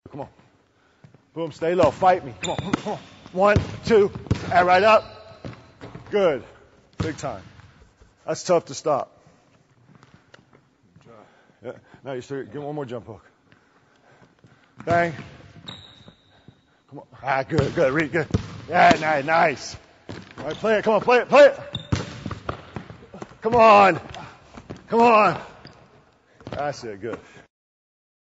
Come on. Boom, stay low. Fight me. Come on, come on. 1, 2, and right up. Good. Big time. That's tough to stop. Yeah. Now you start. Get one more jump hook. Bang. Come on. Ah, good, good. Read, good. Yeah, nice. All right, play it. Come on, play it, play it. Come on. Come on. That's it. Good.